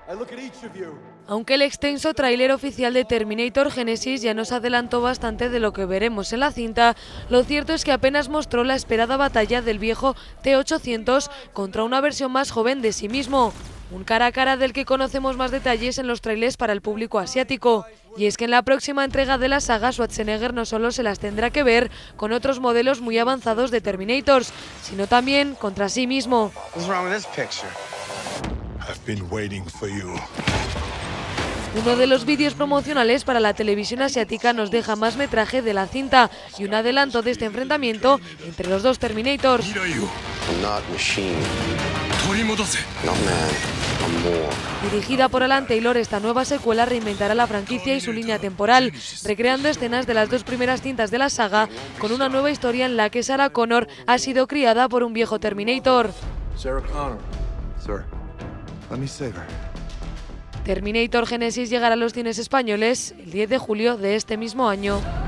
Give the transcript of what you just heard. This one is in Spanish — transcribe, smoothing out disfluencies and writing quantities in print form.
Aunque el extenso tráiler oficial de Terminator Genesis ya nos adelantó bastante de lo que veremos en la cinta, lo cierto es que apenas mostró la esperada batalla del viejo T-800 contra una versión más joven de sí mismo. Un cara a cara del que conocemos más detalles en los trailers para el público asiático. Y es que en la próxima entrega de la saga Schwarzenegger no solo se las tendrá que ver con otros modelos muy avanzados de Terminators, sino también contra sí mismo. Uno de los vídeos promocionales para la televisión asiática nos deja más metraje de la cinta y un adelanto de este enfrentamiento entre los dos Terminators. Dirigida por Alan Taylor, esta nueva secuela reinventará la franquicia y su línea temporal, recreando escenas de las dos primeras cintas de la saga, con una nueva historia en la que Sarah Connor ha sido criada por un viejo Terminator. Sarah Connor. Sir, let me save her. Terminator Genesis llegará a los cines españoles el 10 de julio de este mismo año.